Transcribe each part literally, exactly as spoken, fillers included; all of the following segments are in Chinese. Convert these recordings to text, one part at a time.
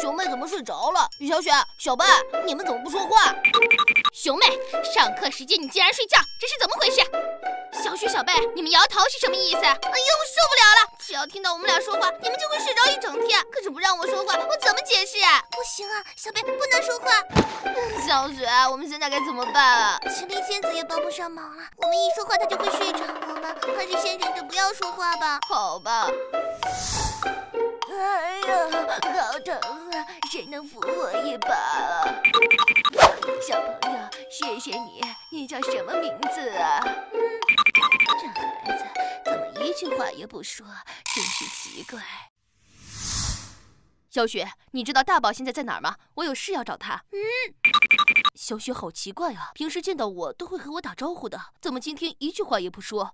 熊妹怎么睡着了？小雪、小贝，你们怎么不说话？ 熊妹，上课时间你竟然睡觉，这是怎么回事？小雪、小贝，你们摇头是什么意思？哎呦，我受不了了！只要听到我们俩说话，你们就会睡着一整天。可是不让我说话，我怎么解释啊？ 不行啊，小贝不能说话。 小雪，我们现在该怎么办啊？ 麒麟仙子也帮不上忙了，我们一说话他就会睡着，我们还是先忍着不要说话吧。 好吧。 哎呀，好疼啊！谁能扶我一把啊？小朋友，谢谢你。你叫什么名字啊？嗯，这孩子怎么一句话也不说，真是奇怪。 小雪，你知道大宝现在在哪儿吗？我有事要找他。 嗯。 小雪好奇怪啊，平时见到我都会和我打招呼的，怎么今天一句话也不说？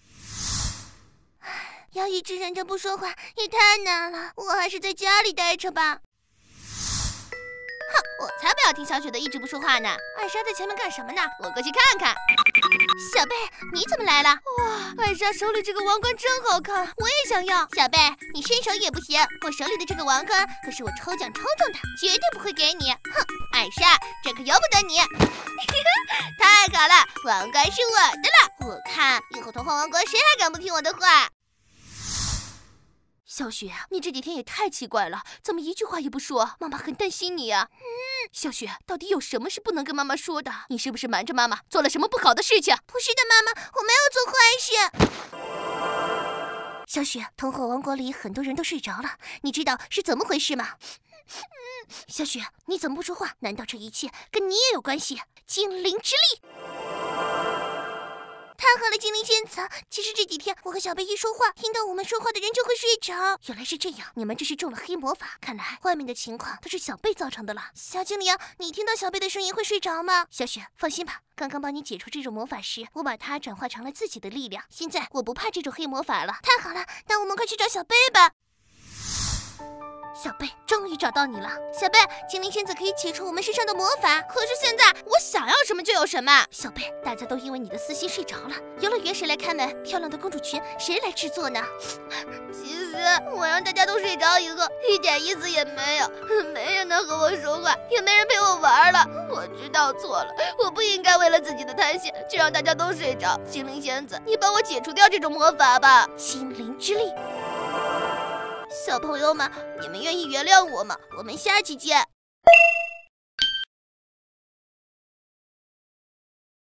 要一直忍着不说话也太难了，我还是在家里待着吧。 哼，我才不要听小雪的一直不说话呢。 艾莎在前面干什么呢？ 我过去看看。小贝，你怎么来了？ 哇，艾莎手里这个王冠真好看，我也想要。 小贝，你伸手也不行，我手里的这个王冠可是我抽奖抽中的，绝对不会给你。哼，艾莎，这可由不得你。太好了，王冠是我的了。我看以后童话王国谁还敢不听我的话？小雪，你这几天也太奇怪了，怎么一句话也不说？妈妈很担心你啊。嗯，小雪，到底有什么是不能跟妈妈说的？你是不是瞒着妈妈做了什么不好的事情？ 不是的，妈妈，我没有做坏事。小雪，童话王国里很多人都睡着了，你知道是怎么回事吗？嗯，小雪，你怎么不说话？难道这一切跟你也有关系？精灵之力！太好了，精灵仙子！其实这几天我和小贝一说话，听到我们说话的人就会睡着。原来是这样，你们这是中了黑魔法。看来外面的情况都是小贝造成的了。小精灵，你听到小贝的声音会睡着吗？小雪，放心吧，刚刚帮你解除这种魔法时，我把它转化成了自己的力量。现在我不怕这种黑魔法了。太好了，那我们快去找小贝吧。小贝，终于找到你了。小贝，精灵仙子可以解除我们身上的魔法， 可是现在我想要什么就有什么。 小贝，大家都因为你的私心睡着了。游乐园谁来看门？漂亮的公主裙谁来制作呢？ 其实我让大家都睡着以后，一点意思也没有，没人能和我说话，也没人陪我玩了。我知道错了，我不应该为了自己的贪心，就让大家都睡着。精灵仙子，你帮我解除掉这种魔法吧。 精灵之力。 小朋友们，你们愿意原谅我吗？我们下期见。